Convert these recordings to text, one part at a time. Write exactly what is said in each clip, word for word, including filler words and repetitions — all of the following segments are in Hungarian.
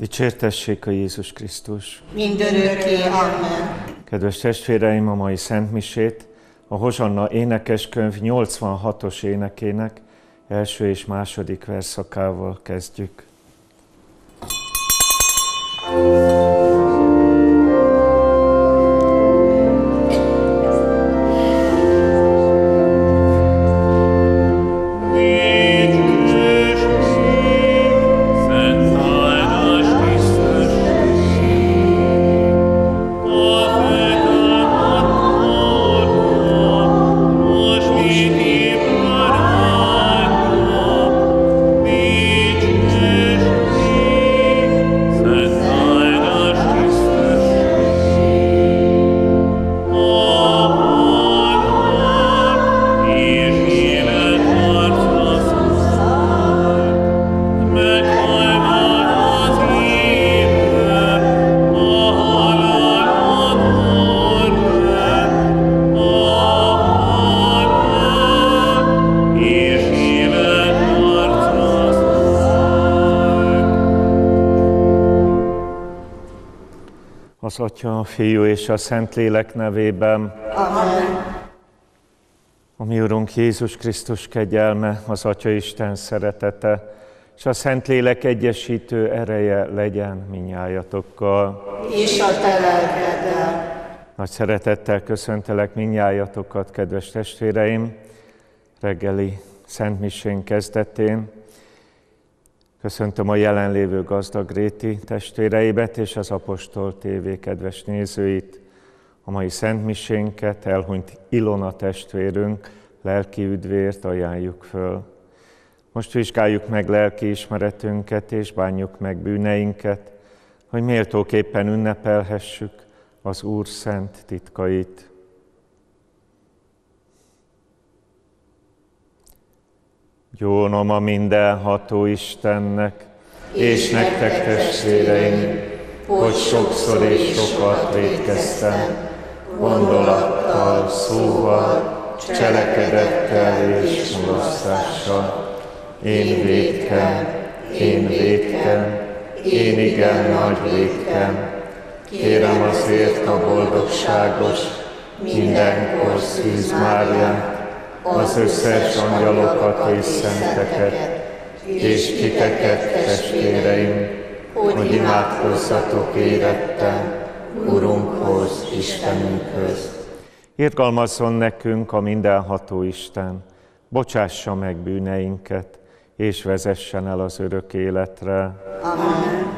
Dicsértessék a Jézus Krisztus! Mindörökké, amen. Kedves testvéreim, a mai szentmisét a Hozsanna énekeskönyv nyolcvanhatos énekének első és második versszakával kezdjük. Az Atya, a Fiú és a Szentlélek nevében. Amen. A mi Urunk Jézus Krisztus kegyelme, az Atya Isten szeretete, és a Szentlélek egyesítő ereje legyen minnyájatokkal. És a te lelkeddel. Nagy szeretettel köszöntelek minnyájatokat, kedves testvéreim, reggeli szentmisén kezdetén. Köszöntöm a jelenlévő Gazdagréti testvéreimet és az Apostol té vé kedves nézőit, a mai szentmisénket elhunyt Ilona testvérünk lelki üdvért ajánljuk föl. Most vizsgáljuk meg lelki ismeretünket és bánjuk meg bűneinket, hogy méltóképpen ünnepelhessük az Úr szent titkait. Gyónom a mindenható Istennek, és nektek testvéreim, hogy sokszor és sokat vétkeztem, gondolattal, szóval, cselekedettel és mulasztással. Én vétkem, én vétkem, én igen nagy vétkem. Kérem azért a boldogságos, mindenkor Szűz Máriát, az összes angyalokat és szenteket, és titeket, testvéreim, hogy imádkozzatok érettem Urunkhoz, Istenünkhöz. Irgalmazzon nekünk a mindenható Isten, bocsássa meg bűneinket, és vezessen el az örök életre. Amen.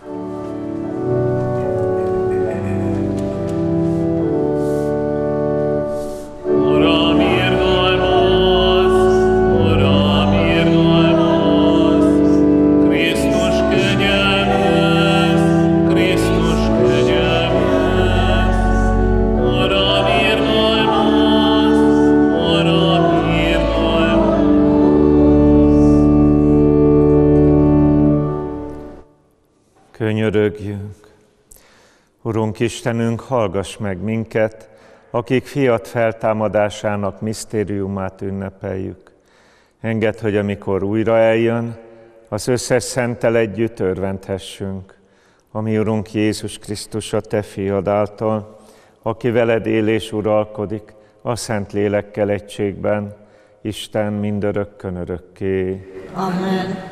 Könyörögjünk. Urunk Istenünk, hallgass meg minket, akik fiat feltámadásának misztériumát ünnepeljük. Engedd, hogy amikor újra eljön, az összes szenttel együtt örvendhessünk. A mi Urunk Jézus Krisztus, a te fiad által, aki veled él és uralkodik a Szent Lélekkel egységben, Isten mindörökkön örökké. Amen.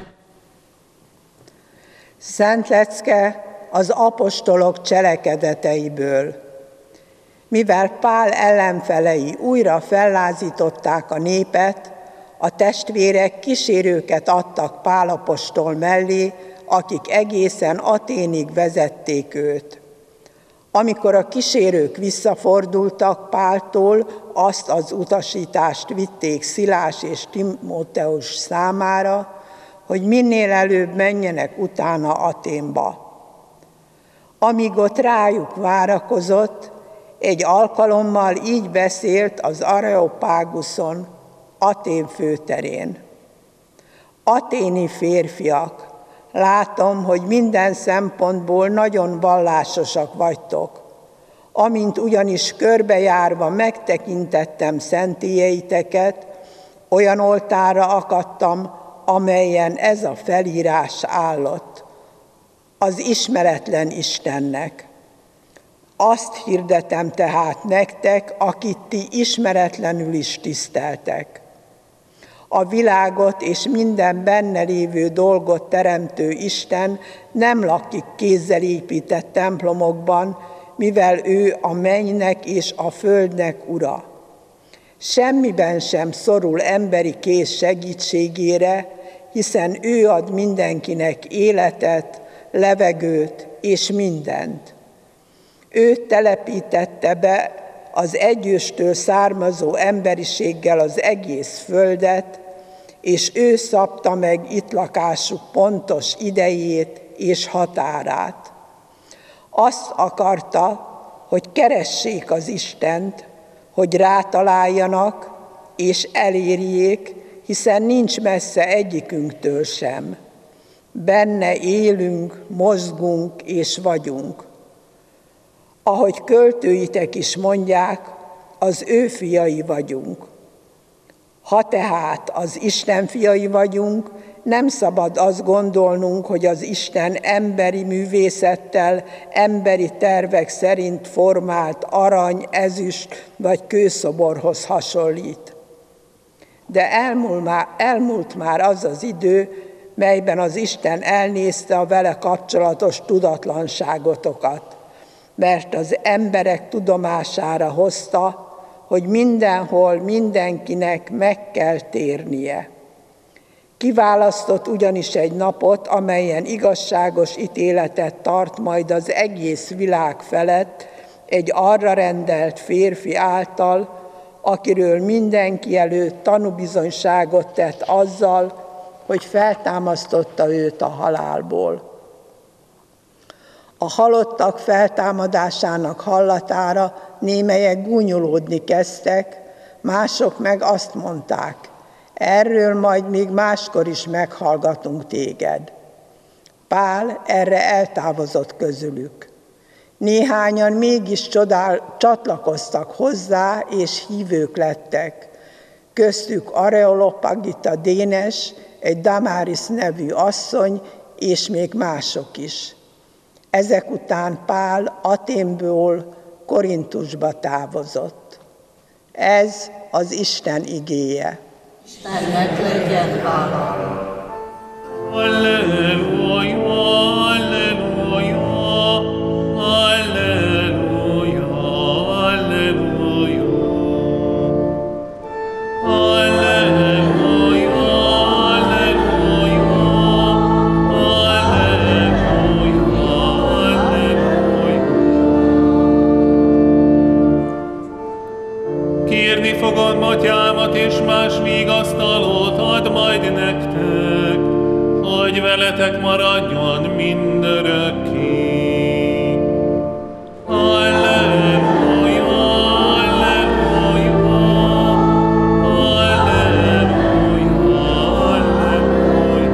Szent lecke az apostolok cselekedeteiből. Mivel Pál ellenfelei újra fellázították a népet, a testvérek kísérőket adtak Pál apostol mellé, akik egészen Aténig vezették őt. Amikor a kísérők visszafordultak Páltól, azt az utasítást vitték Szilás és Timóteus számára, hogy minél előbb menjenek utána Aténba. Amíg ott rájuk várakozott, egy alkalommal így beszélt az Areopáguszon, Atén főterén. Aténi férfiak, látom, hogy minden szempontból nagyon vallásosak vagytok. Amint ugyanis körbejárva megtekintettem szentélyeiteket, olyan oltárra akadtam, amelyen ez a felírás állott. az ismeretlen Istennek. Azt hirdetem tehát nektek, akit ti ismeretlenül is tiszteltek. A világot és minden benne lévő dolgot teremtő Isten nem lakik kézzel épített templomokban, mivel ő a mennynek és a földnek ura. Semmiben sem szorul emberi kéz segítségére, hiszen ő ad mindenkinek életet, levegőt és mindent. Ő telepítette be az egyőstől származó emberiséggel az egész földet, és ő szabta meg itt lakásuk pontos idejét és határát. Azt akarta, hogy keressék az Istent, hogy rátaláljanak és elérjék, hiszen nincs messze egyikünktől sem. Benne élünk, mozgunk és vagyunk. Ahogy költőitek is mondják, az ő fiai vagyunk. Ha tehát az Isten fiai vagyunk, nem szabad azt gondolnunk, hogy az Isten emberi művészettel, emberi tervek szerint formált arany, ezüst vagy kőszoborhoz hasonlít. De elmúlt már, elmúlt már az az idő, melyben az Isten elnézte a vele kapcsolatos tudatlanságotokat, mert az emberek tudomására hozta, hogy mindenhol mindenkinek meg kell térnie. Kiválasztott ugyanis egy napot, amelyen igazságos ítéletet tart majd az egész világ felett egy arra rendelt férfi által, akiről mindenki előtt tanúbizonyságot tett azzal, hogy feltámasztotta őt a halálból. A halottak feltámadásának hallatára némelyek gúnyolódni kezdtek, mások meg azt mondták, erről majd még máskor is meghallgatunk téged. Pál erre eltávozott közülük. Néhányan mégis csodál, csatlakoztak hozzá, és hívők lettek. Köztük Areolopagita Dénes, egy Damaris nevű asszony, és még mások is. Ezek után Pál Athénból Korintusba távozott. Ez az Isten igéje. Istennek legyen hála. Alleluja, alleluja, alleluja, alleluja. Alleluja, alleluja, alleluja, alleluja. Kérni fogom atyámat, és más vigasztalót ad majd nektek, hogy veletek maradjon mindörökké. Alleluja, alleluja, alleluja, alleluja.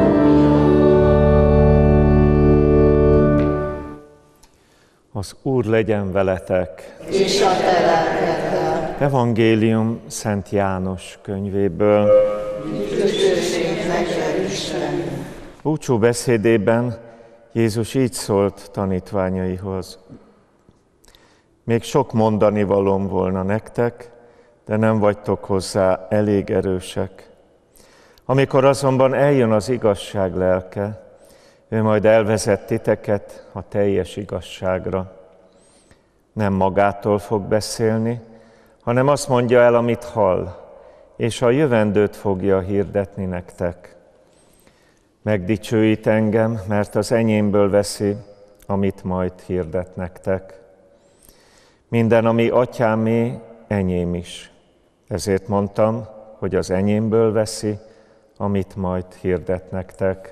Az Úr legyen veletek. És a te lelkeddel. Evangélium Szent János könyvéből. Dicsőség neked, Istenünk. Búcsú beszédében Jézus így szólt tanítványaihoz. Még sok mondani valóm volna nektek, de nem vagytok hozzá elég erősek. Amikor azonban eljön az igazság lelke, ő majd elvezet titeket a teljes igazságra. Nem magától fog beszélni, hanem azt mondja el, amit hall, és a jövendőt fogja hirdetni nektek. Megdicsőít engem, mert az enyémből veszi, amit majd hirdet nektek. Minden, ami atyámé, enyém is. Ezért mondtam, hogy az enyémből veszi, amit majd hirdet nektek.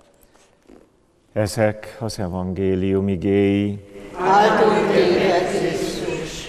Ezek az evangélium igéi. Áldunk téged, Krisztus.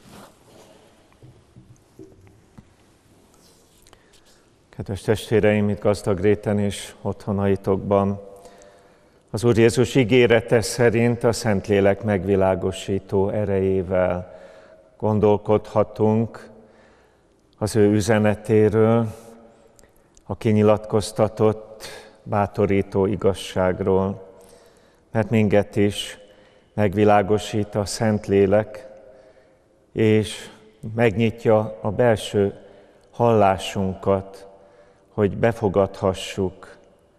Kedves testvéreim, itt Gazdagréten és otthonaitokban, az Úr Jézus ígérete szerint a Szentlélek megvilágosító erejével gondolkodhatunk az ő üzenetéről, a kinyilatkoztatott, bátorító igazságról. mert minket is megvilágosít a Szentlélek, és megnyitja a belső hallásunkat, hogy befogadhassuk,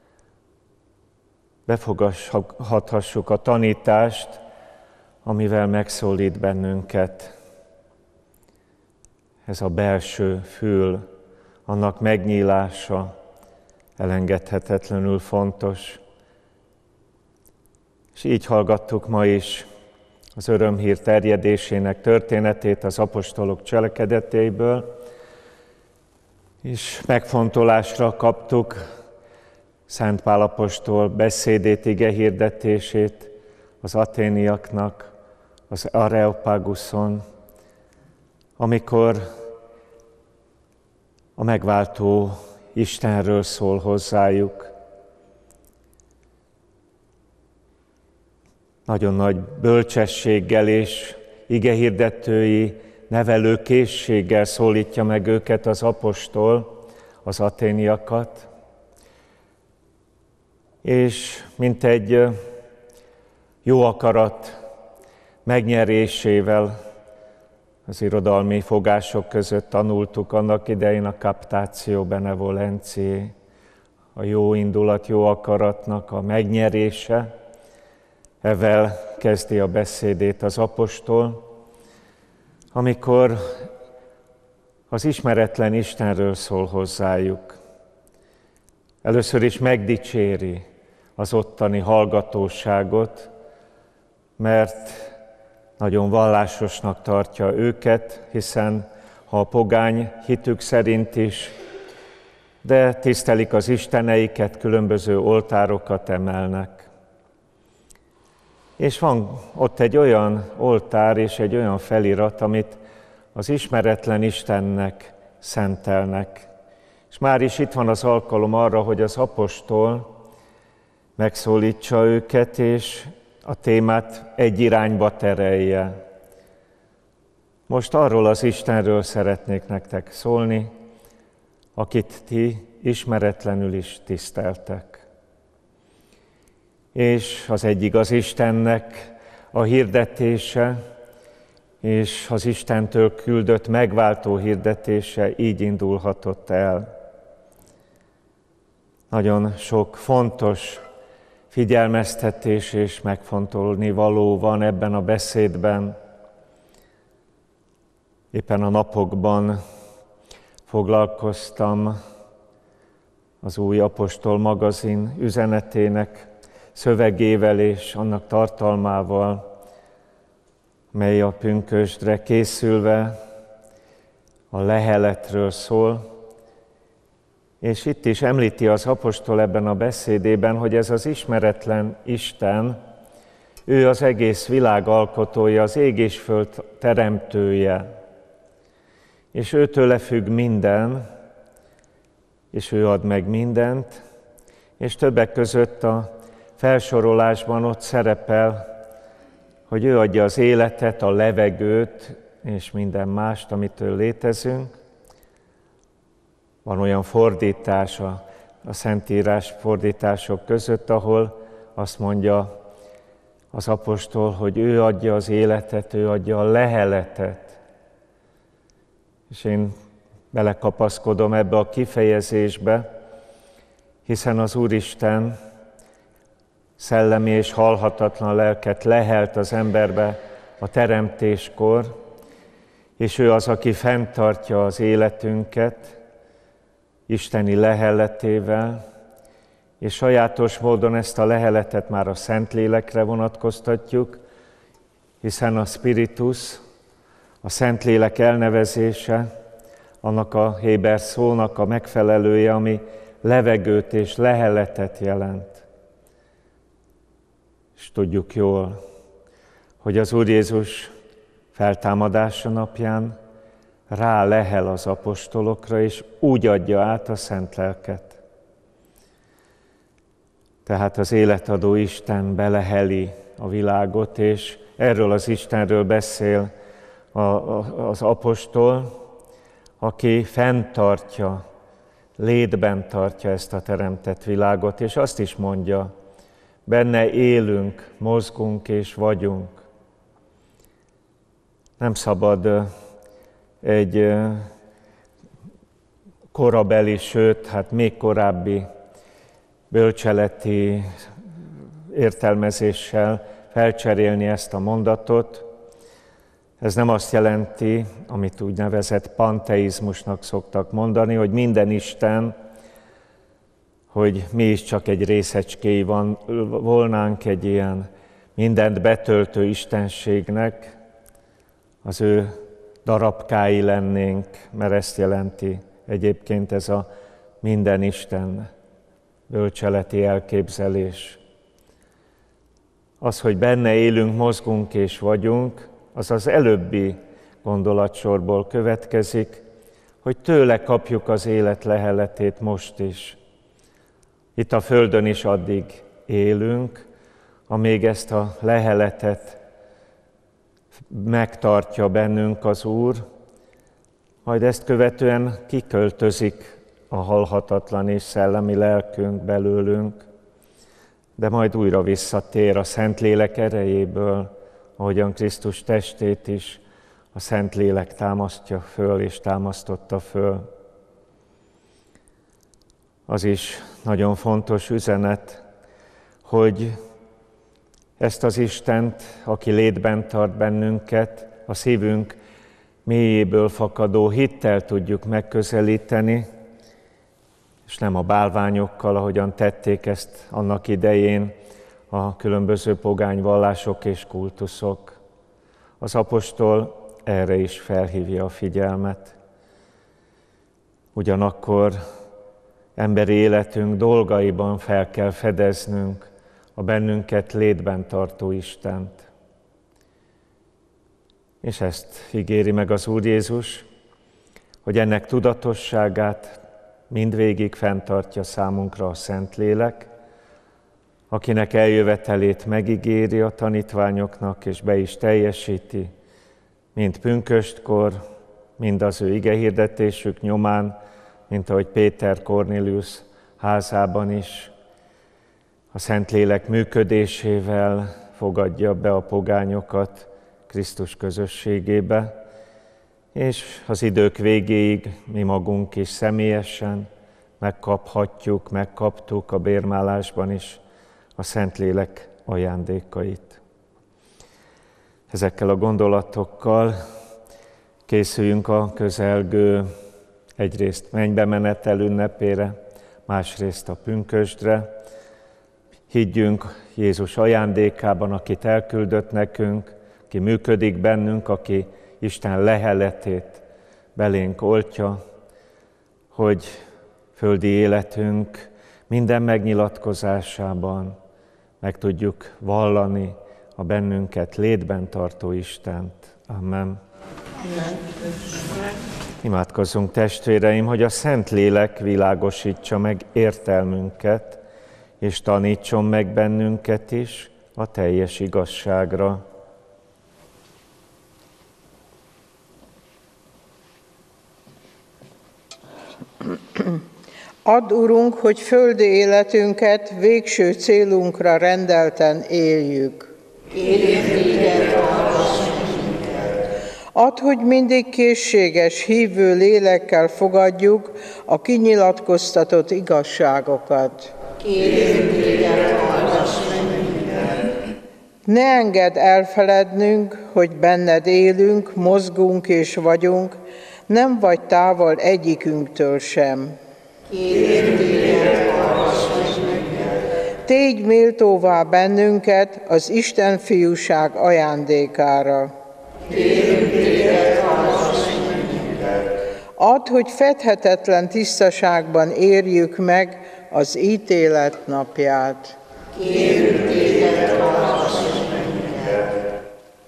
befogadhassuk a tanítást, amivel megszólít bennünket. Ez a belső fül, annak megnyílása elengedhetetlenül fontos. És így hallgattuk ma is az örömhír terjedésének történetét az apostolok cselekedetéből, és megfontolásra kaptuk Szent Pál apostol beszédét, igehirdetését az athéniaknak, az Areopaguson, amikor a megváltó Istenről szól hozzájuk. Nagyon nagy bölcsességgel és igehirdetői nevelőkészséggel szólítja meg őket az apostol, az athéniakat, és mint egy jó akarat megnyerésével az irodalmi fogások között tanultuk annak idején a captatio benevolentiae, a jó indulat, jó akaratnak a megnyerése. Ezzel kezdi a beszédét az apostol, amikor az ismeretlen Istenről szól hozzájuk. Először is megdicséri az ottani hallgatóságot, mert nagyon vallásosnak tartja őket, hiszen ha a pogány hitük szerint is, de tisztelik az isteneiket, különböző oltárokat emelnek. És van ott egy olyan oltár és egy olyan felirat, amit az ismeretlen Istennek szentelnek. És már is itt van az alkalom arra, hogy az apostol megszólítsa őket, és a témát egy irányba terelje. Most arról az Istenről szeretnék nektek szólni, akit ti ismeretlenül is tiszteltek. És az egy igaz Istennek a hirdetése, és az Istentől küldött megváltó hirdetése így indulhatott el. Nagyon sok fontos figyelmeztetés és megfontolni való van ebben a beszédben. Éppen a napokban foglalkoztam az Új Apostol magazin üzenetének szövegével és annak tartalmával, mely a pünkösdre készülve a leheletről szól. És itt is említi az apostol ebben a beszédében, hogy ez az ismeretlen Isten, ő az egész világ alkotója, az ég és föld teremtője. És őtőle függ minden, és ő ad meg mindent, és többek között a felsorolásban ott szerepel, hogy ő adja az életet, a levegőt, és minden mást, amitől létezünk. Van olyan fordítás a, a Szentírás fordítások között, ahol azt mondja az apostol, hogy ő adja az életet, ő adja a leheletet. És én belekapaszkodom ebbe a kifejezésbe, hiszen az Úristen szellemi és halhatatlan lelket lehelt az emberbe a teremtéskor, és ő az, aki fenntartja az életünket isteni leheletével, és sajátos módon ezt a leheletet már a Szentlélekre vonatkoztatjuk, hiszen a Spiritus, a Szentlélek elnevezése, annak a héber szónak a megfelelője, ami levegőt és leheletet jelent. És tudjuk jól, hogy az Úr Jézus feltámadása napján rá lehel az apostolokra, és úgy adja át a Szent Lelket. Tehát az életadó Isten beleheli a világot, és erről az Istenről beszél a, a, az apostol, aki fenntartja, létben tartja ezt a teremtett világot, és azt is mondja, benne élünk, mozgunk és vagyunk. Nem szabad egy korabeli, sőt, hát még korábbi bölcseleti értelmezéssel felcserélni ezt a mondatot. Ez nem azt jelenti, amit úgynevezett panteizmusnak szoktak mondani, hogy minden Isten, hogy mi is csak egy részecskéi van, volnánk egy ilyen mindent betöltő istenségnek, az ő darabkái lennénk, mert ezt jelenti egyébként ez a minden Isten bölcseleti elképzelés. Az, hogy benne élünk, mozgunk és vagyunk, az az előbbi gondolatsorból következik, hogy tőle kapjuk az élet leheletét most is. Itt a Földön is addig élünk, amíg ezt a leheletet megtartja bennünk az Úr, majd ezt követően kiköltözik a halhatatlan és szellemi lelkünk belőlünk, de majd újra visszatér a Szentlélek erejéből, ahogyan Krisztus testét is a Szentlélek támasztja föl és támasztotta föl. Az is nagyon fontos üzenet, hogy ezt az Istent, aki létben tart bennünket, a szívünk mélyéből fakadó hittel tudjuk megközelíteni, és nem a bálványokkal, ahogyan tették ezt annak idején a különböző pogány vallások és kultuszok. Az apostol erre is felhívja a figyelmet. Ugyanakkor emberi életünk dolgaiban fel kell fedeznünk a bennünket létben tartó Istent. És ezt ígéri meg az Úr Jézus, hogy ennek tudatosságát mindvégig fenntartja számunkra a Szentlélek, akinek eljövetelét megígéri a tanítványoknak, és be is teljesíti, mind pünköstkor, mind az ő igehirdetésük nyomán, mint ahogy Péter Kornélius házában is, a Szentlélek működésével fogadja be a pogányokat Krisztus közösségébe, és az idők végéig mi magunk is személyesen megkaphatjuk, megkaptuk a bérmálásban is a Szentlélek ajándékait. Ezekkel a gondolatokkal készüljünk a közelgő egyrészt mennybe menetel ünnepére, másrészt a pünkösdre. Higgyünk Jézus ajándékában, akit elküldött nekünk, aki működik bennünk, aki Isten leheletét belénk oltja, hogy földi életünk minden megnyilatkozásában meg tudjuk vallani a bennünket létben tartó Istent. Amen. Imádkozzunk, testvéreim, hogy a Szentlélek világosítsa meg értelmünket, és tanítson meg bennünket is a teljes igazságra. Add, Urunk, hogy földi életünket végső célunkra rendelten éljük. Kérjük téged, hallgass meg minket. Add, hogy mindig készséges, hívő lélekkel fogadjuk a kinyilatkoztatott igazságokat. Kérjük téged, hallgass meg minket. Ne engedd elfelednünk, hogy benned élünk, mozgunk és vagyunk, nem vagy távol egyikünktől sem. Kérjük téged, hallgass meg minket. Tégy méltóvá bennünket az Isten fiúság ajándékára. Kérjük téged, hallgass meg minket. Add, hogy fedhetetlen tisztaságban érjük meg az ítélet napját. Kérjük téged, hallgass meg minket.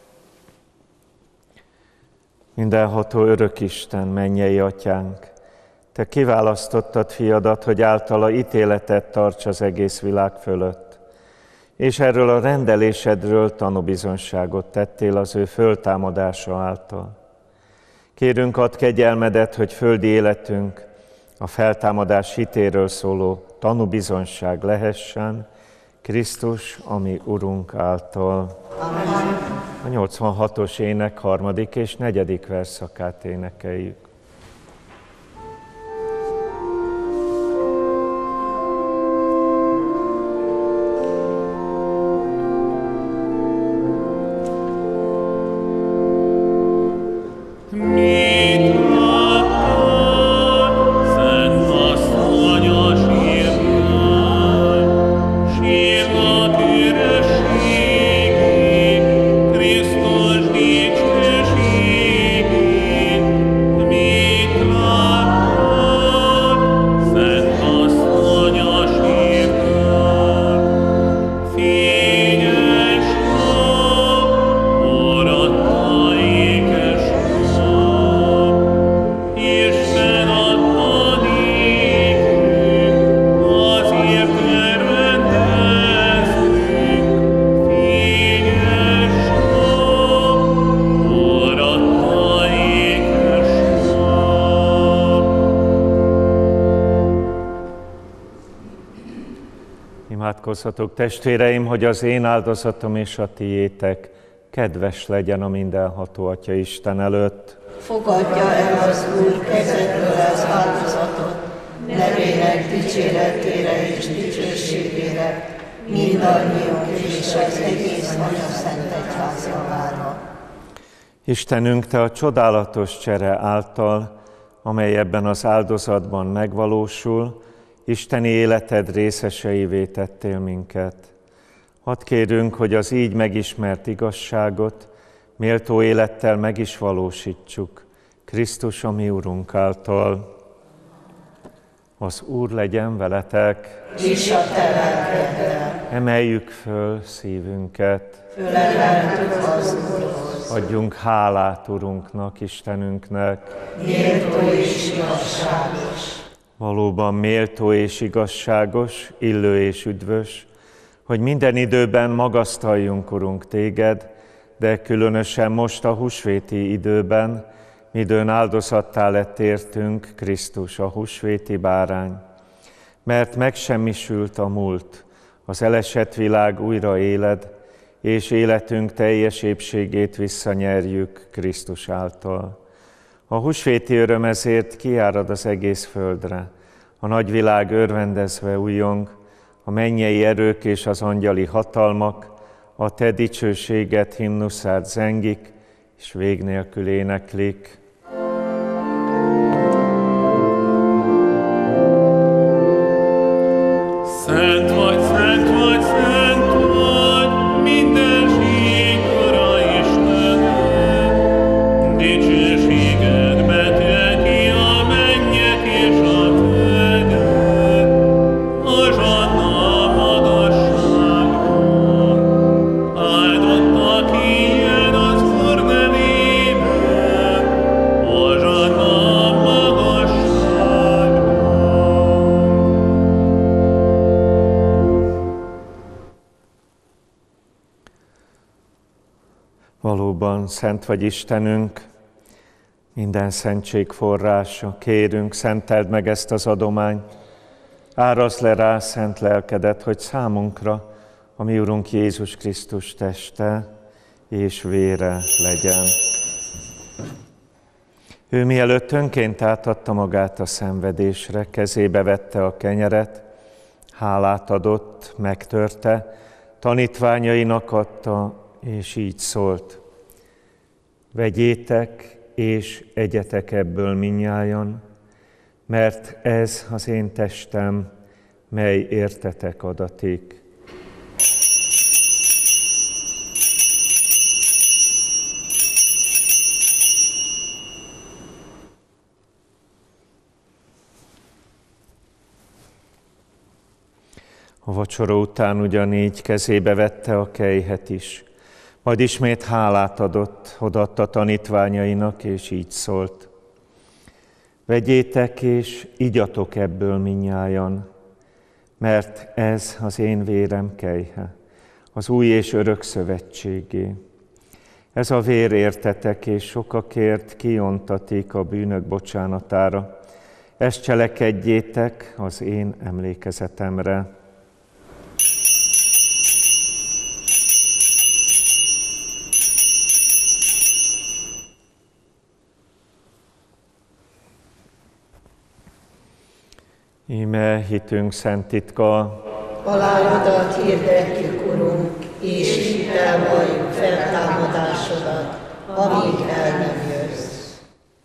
Mindenható örök Isten, mennyei Atyánk, Te kiválasztottad fiadat, hogy általa ítéletet tarts az egész világ fölött, és erről a rendelésedről tanúbizonyságot tettél az ő föltámadása által. Kérünk, add kegyelmedet, hogy földi életünk a feltámadás hitéről szóló tanúbizonyság lehessen, Krisztus, ami Urunk által. Amen. A nyolcvanhatos ének harmadik és negyedik versszakát énekeljük. Imádkozhatok, testvéreim, hogy az én áldozatom és a tiétek kedves legyen a mindenható Atya Isten előtt. Fogadja el az Úr kezedből az áldozatot, nevének dicséretére és dicsőségére, mindannyiunk és az egész Anya Szent Egyház javára. Istenünk, Te a csodálatos csere által, amely ebben az áldozatban megvalósul, isteni életed részeseivé tettél minket. Hadd kérünk, hogy az így megismert igazságot méltó élettel meg is valósítsuk, Krisztus, a mi Urunk által. Az Úr legyen veletek, És a te lelkeddel. Emeljük föl szívünket, Fölemeltük az Úrhoz. adjunk hálát Urunknak, Istenünknek. Méltó és igazságos. Valóban méltó és igazságos, illő és üdvös, hogy minden időben magasztaljunk, Urunk, Téged, de különösen most a húsvéti időben, midőn áldozattá lett értünk Krisztus, a húsvéti bárány. Mert megsemmisült a múlt, az elesett világ újra éled, és életünk teljes épségét visszanyerjük Krisztus által. A húsvéti öröm ezért kiárad az egész földre, a nagyvilág örvendezve újjong, a mennyei erők és az angyali hatalmak a Te dicsőséget himnuszát zengik, és vég nélkül éneklik. Szent vagy, szent vagy, szent vagy, mindenség Ura Istened, dicsőségedbe tölti a mennyet és a földet, hozsanna a magasságban. Áldott, aki jön az Úr nevében, hozsanna a magasságban. Valóban szent vagy Istenünk, minden szentség forrása, kérünk, szenteld meg ezt az adományt, árazd le rá szent lelkedet, hogy számunkra a mi Urunk Jézus Krisztus teste és vére legyen. Ő mielőtt önként átadta magát a szenvedésre, kezébe vette a kenyeret, hálát adott, megtörte, tanítványainak adta, és így szólt: vegyétek és egyetek ebből mindnyájan, mert ez az én testem, mely értetek adatik. A vacsora után ugyanígy kezébe vette a kelyhet is, majd ismét hálát adott, odaadta tanítványainak, és így szólt: vegyétek és igyatok ebből mindnyájan, mert ez az én vérem kelyhe, az új és örök szövetségé. Ez a vér értetek és sokakért kiontatik a bűnök bocsánatára. Ezt cselekedjétek az én emlékezetemre. Íme hitünk szent titka, halálodat hirdetjük, Urunk, és hittel valljuk feltámadásodat, amíg el nem jössz.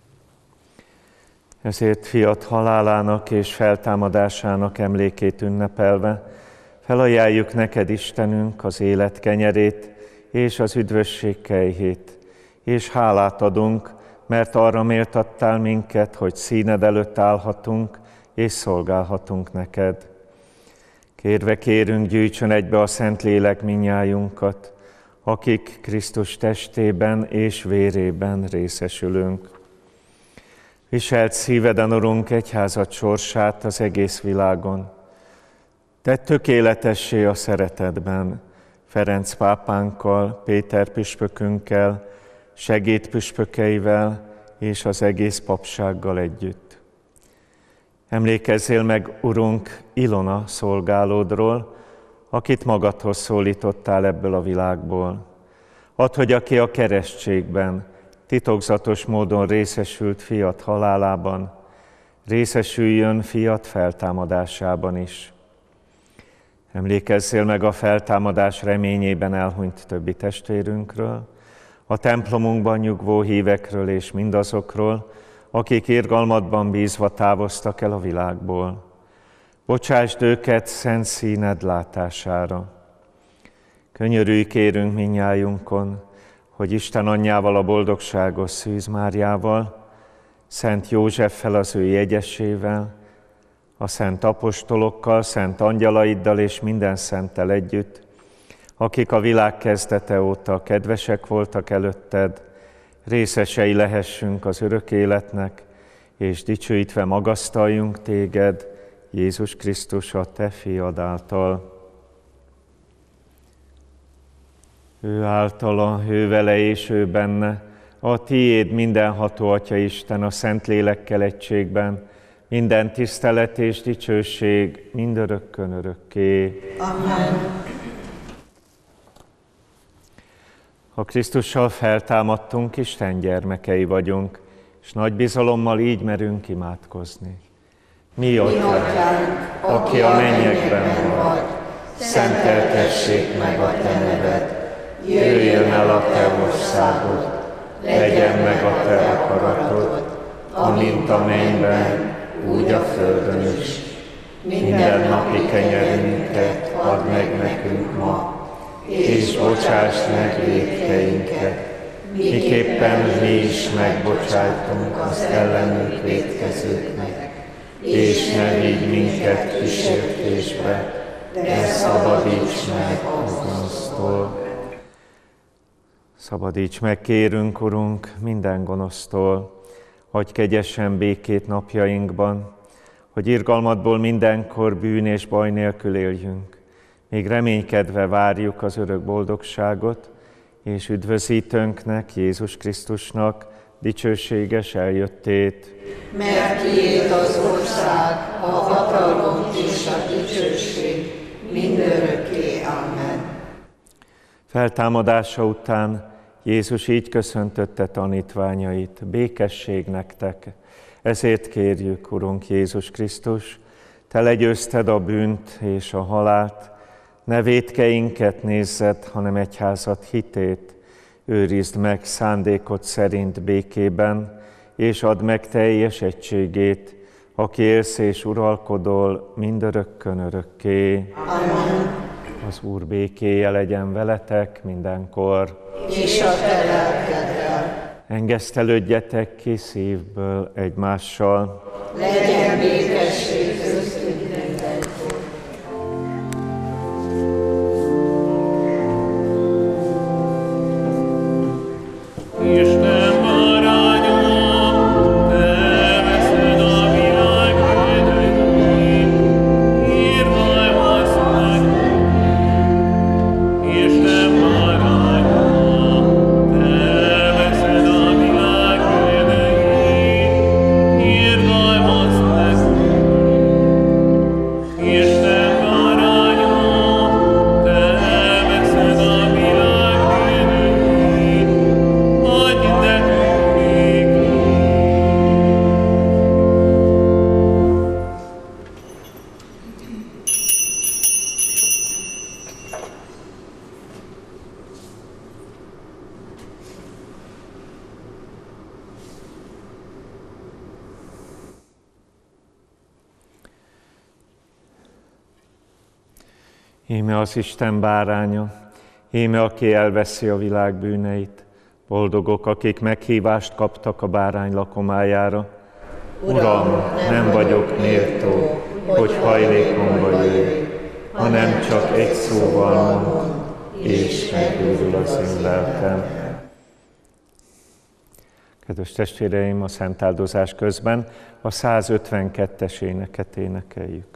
Ezért fiat halálának és feltámadásának emlékét ünnepelve felajánljuk neked, Istenünk, az élet kenyerét és az üdvösség kejhét, és hálát adunk, mert arra méltattál minket, hogy színed előtt állhatunk és szolgálhatunk neked. Kérve kérünk, gyűjtsön egybe a Szentlélek minnyájunkat, akik Krisztus testében és vérében részesülünk. Viselt szíveden, Urunk, egyházad sorsát az egész világon. Tedd tökéletessé a szeretetben, Ferenc pápánkkal, Péter püspökünkkel, segédpüspökeivel és az egész papsággal együtt. Emlékezzél meg, Urunk, Ilona szolgálódról, akit magadhoz szólítottál ebből a világból. Add, hogy aki a keresztségben titokzatos módon részesült fiat halálában, részesüljön fiat feltámadásában is. Emlékezzél meg a feltámadás reményében elhunyt többi testvérünkről, a templomunkban nyugvó hívekről és mindazokról, akik irgalmadban bízva távoztak el a világból. Bocsásd őket szent színed látására. Könyörülj kérünk minnyájunkon, hogy Isten anyjával, a boldogságos Szűz Máriával, Szent Józseffel, az ő jegyesével, a szent apostolokkal, szent angyalaiddal és minden szenttel együtt, akik a világ kezdete óta kedvesek voltak előtted, részesei lehessünk az örök életnek, és dicsőítve magasztaljunk téged, Jézus Krisztus, a te fiad által. Ő általa, ő vele és ő benne, a tiéd mindenható Atya Isten a Szentlélekkel egységben, minden tisztelet és dicsőség mindörökkön örökké. Amen. Ha Krisztussal feltámadtunk, Isten gyermekei vagyunk, és nagy bizalommal így merünk imádkozni. Mi, Atyánk, aki a mennyekben vagy, szenteltessék meg a te neved, jöjjön el a te országod, legyen meg a te akaratod, amint a mennyben, úgy a földön is. Minden napi kenyerünket add meg nekünk ma, és bocsásd meg vétkeinket, miképpen mi is megbocsájtunk az ellenünk vétkezőknek. És ne vigy minket kísértésbe, de szabadíts meg a gonosztól. Szabadíts meg, kérünk, Urunk, minden gonosztól, adj kegyesen békét napjainkban, hogy irgalmadból mindenkor bűn és baj nélkül éljünk, még reménykedve várjuk az örök boldogságot, és üdvözítőnknek, Jézus Krisztusnak dicsőséges eljöttét. Mert tiéd az ország, a hatalom és a dicsőség mindörökké. Amen. Feltámadása után Jézus így köszöntötte tanítványait: békesség nektek. Ezért kérjük, Urunk Jézus Krisztus, te legyőzted a bűnt és a halált, ne vétkeinket nézzed, hanem egyházad hitét, őrizd meg szándékod szerint békében, és add meg teljes egységét, aki élsz és uralkodol mindörökkön örökké. Amen. Az Úr békéje legyen veletek mindenkor. És a te lelkeddel. Engesztelődjetek ki szívből egymással. Legyen békesség köztünk mindenkor. Isten báránya, te veszed a világ bűneit, irgalmazz meg. Isten báránya, te veszed a világ bűneit, irgalmazz meg. Íme az Isten báránya, íme aki elveszi a világ bűneit. Boldogok, akik meghívást kaptak a bárány lakomájára. Uram, nem vagyok méltó, hogy hajlékomba jöjj, hanem csak egy szóval mond, és meggyógyul az én lelkem. Kedves testvéreim, a szentáldozás közben a százötvenkettes éneket énekeljük.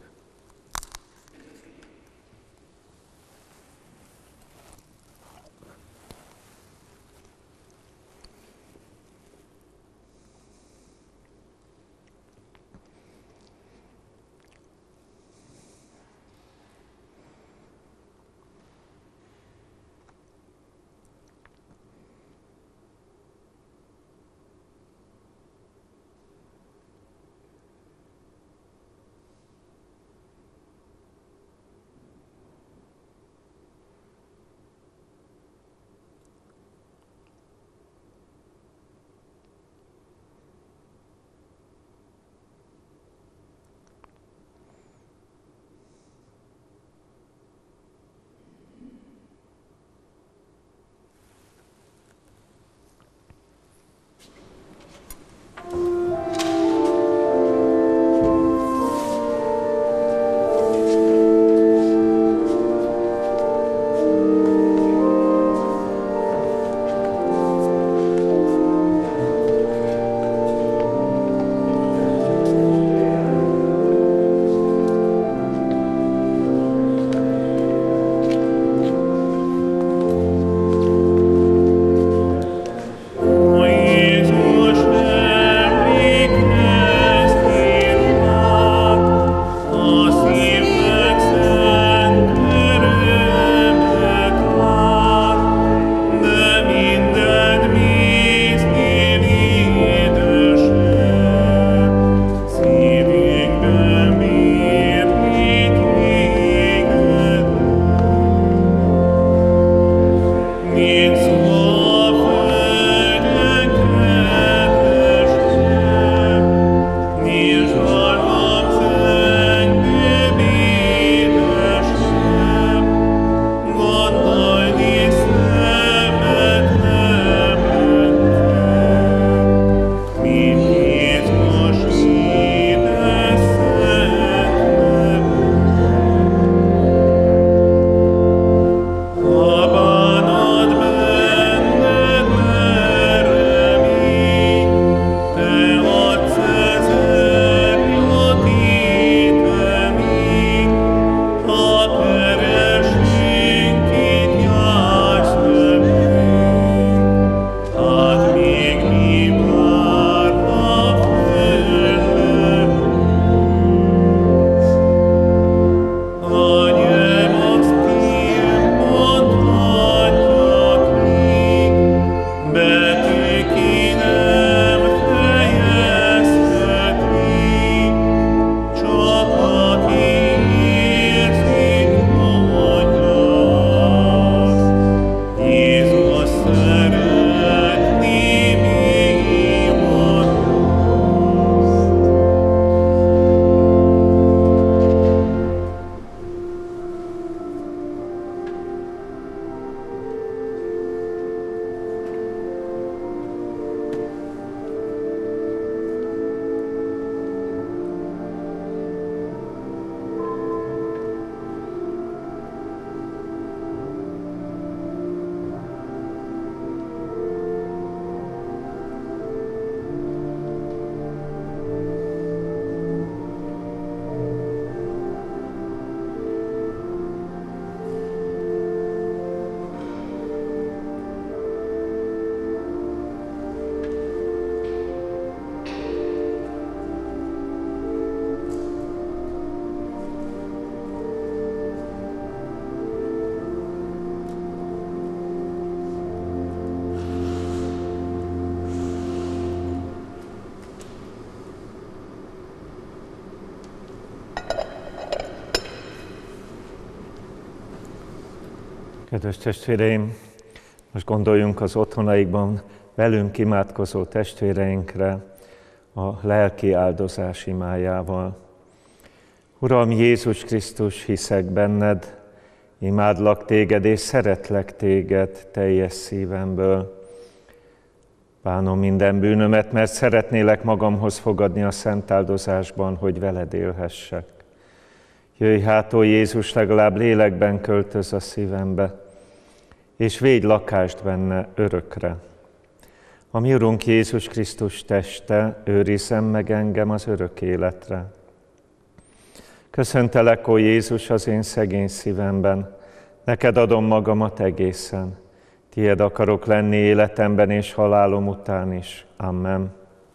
Kedves testvéreim, most gondoljunk az otthonaikban velünk imádkozó testvéreinkre a lelki áldozás imájával. Uram Jézus Krisztus, hiszek benned, Imádlak téged és szeretlek téged teljes szívemből. Bánom minden bűnömet, mert szeretnélek magamhoz fogadni a szent áldozásban, hogy veled élhessek. Jöjj hát, ó Jézus, legalább lélekben költöz a szívembe, és védj lakást benne örökre. A mi Urunk Jézus Krisztus teste, őrizzen meg engem az örök életre. Köszöntelek, ó Jézus, az én szegény szívemben, neked adom magamat egészen. Tied akarok lenni életemben és halálom után is. Amen.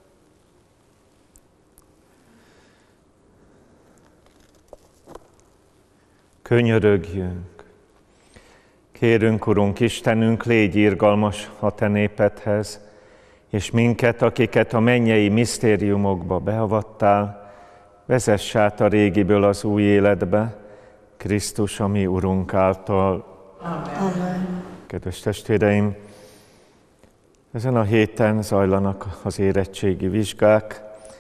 Könyörögjünk. Kérünk, Urunk Istenünk, légy irgalmas a te népedhez, és minket, akiket a mennyei misztériumokba beavattál, vezess át a régiből az új életbe, Krisztus, a mi Urunk által. Amen. Kedves testvéreim, ezen a héten zajlanak az érettségi vizsgák.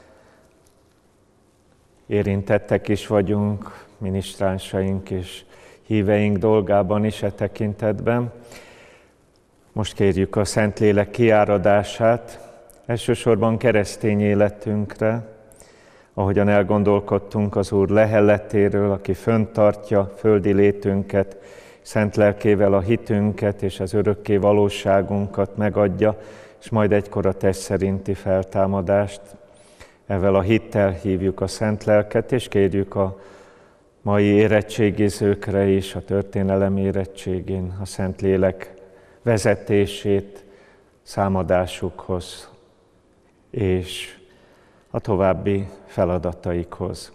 Érintettek is vagyunk, minisztránsaink és híveink dolgában is e tekintetben. Most kérjük a Szentlélek kiáradását, elsősorban keresztény életünkre, ahogyan elgondolkodtunk az Úr lehelletéről, aki fönntartja földi létünket, szent lelkével a hitünket és az örökké valóságunkat megadja, és majd egykor a test szerinti feltámadást. Ezzel a hittel hívjuk a szent lelket, és kérjük a mai érettségizőkre is, a történelem érettségén a Szentlélek vezetését számadásukhoz és a további feladataikhoz.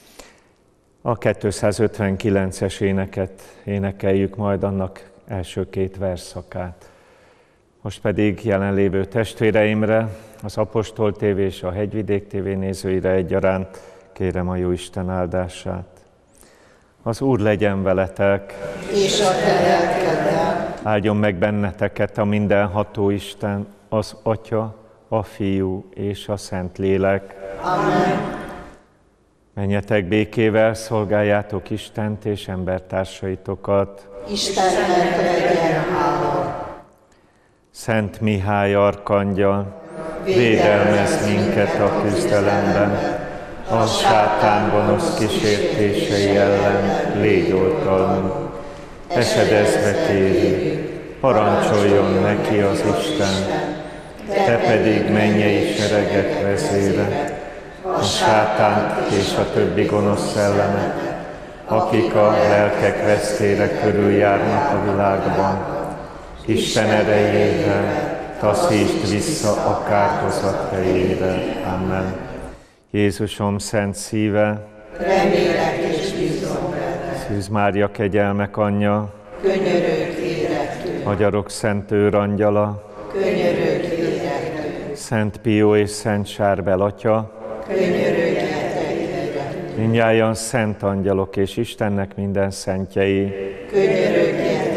A kétszázötvenkilences éneket énekeljük majd, annak első két versszakát. Most pedig jelenlévő testvéreimre, az Apostol té vé és a Hegyvidék té vé nézőire egyaránt kérem a Jóisten áldását. Az Úr legyen veletek, És a te lelkeddel. áldjon meg benneteket a mindenható Isten, az Atya, a Fiú és a Szentlélek. Amen. Menjetek békével, szolgáljátok Istent és embertársaitokat. Istennek legyen hála. Szent Mihály arkangyal, védelmezz minket a küzdelemben, a sátán gonosz kísértései ellen légy oltalmunk. Esedezve kérjük, parancsoljon neki az Isten, te pedig mennyei seregek vezére, a sátánt és a többi gonosz szellemet, akik a lelkek vesztére körüljárnak a világban. Isten erejével taszítsd vissza a kárhozat helyére. Amen. Jézusom szent szíve, Remélek és bízom benne. Szűz Mária kegyelmek anyja, Könyörögj érettünk. Magyarok szent őrangyala, Könyörögj érettünk. Szent Pió és Szent Sárbel atya, Könyörögjetek érettünk. mindnyájan szent angyalok és Istennek minden szentjei, Könyörögjetek